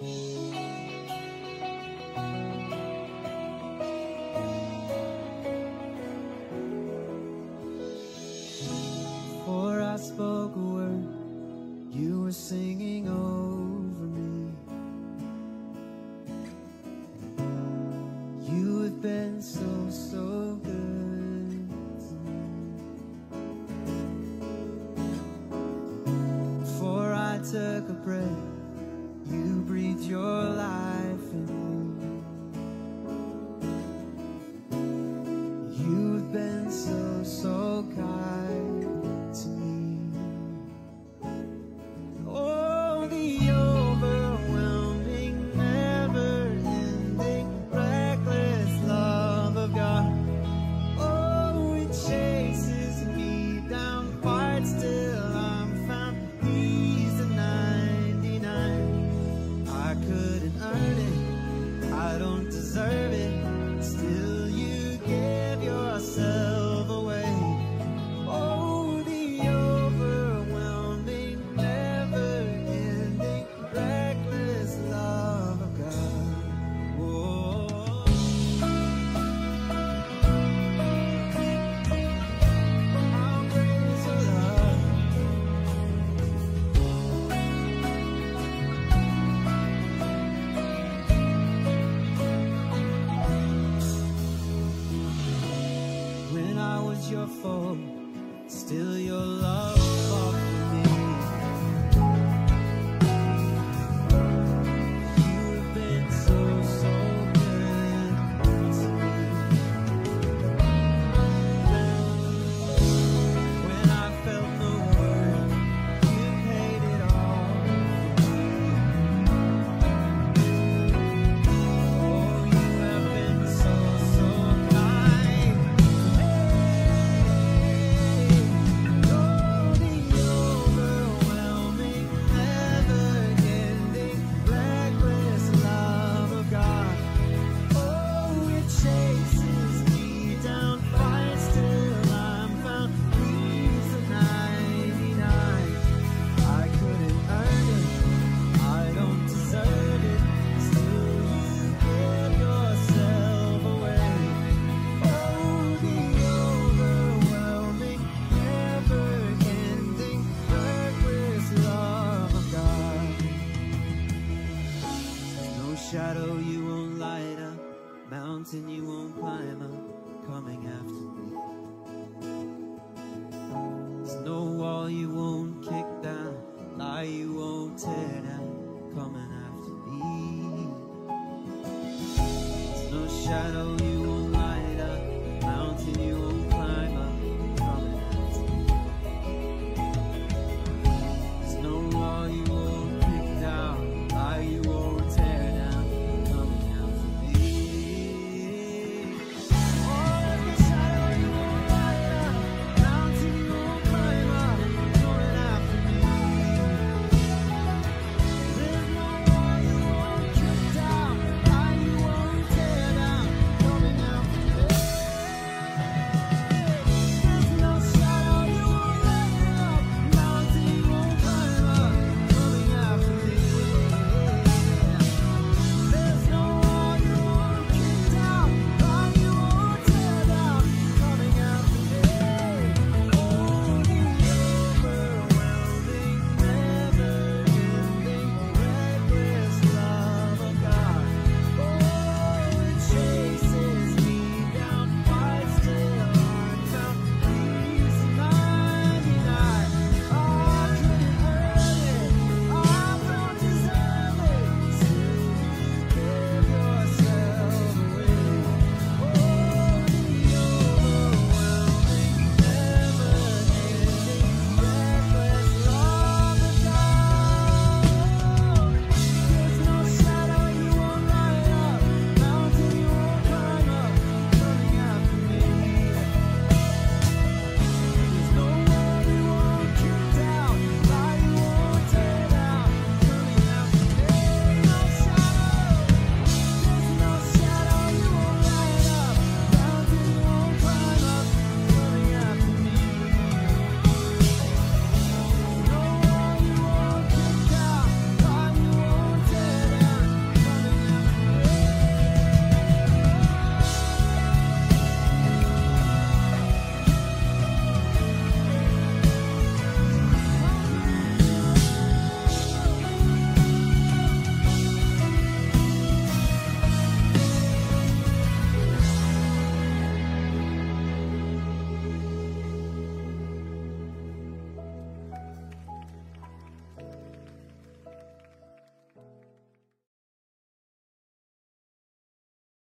Before I spoke a word, you were singing over me. You have been so, so good to me. Before I took a breath, you breathed your life in me. You have been so, so kind to me. Oh, the overwhelming, never-ending, reckless love of God. Oh, it chases me down, fights till I'm found. He's the 99. I couldn't earn it, I don't deserve it. Still, you give yourself away. Oh, the overwhelming, never-ending, reckless love of God. Whoa. How great is your love? When I was your foe, still your love fought for me. You've been so, so good to me. When I felt no worth, you paid it all for me. Oh, you have been so, so kind. Oh, the overwhelming, never-ending, reckless love of God. Oh, it chases me down, fights till I'm found. He's the 99. I couldn't earn it, I don't deserve it. Still, you give yourself away. Oh, the overwhelming, never-ending, reckless love of God. No shadow you won't light up, mountain you won't climb up, coming after me. There's no wall you won't kick down, lie you won't tear down, coming after me. There's no shadow you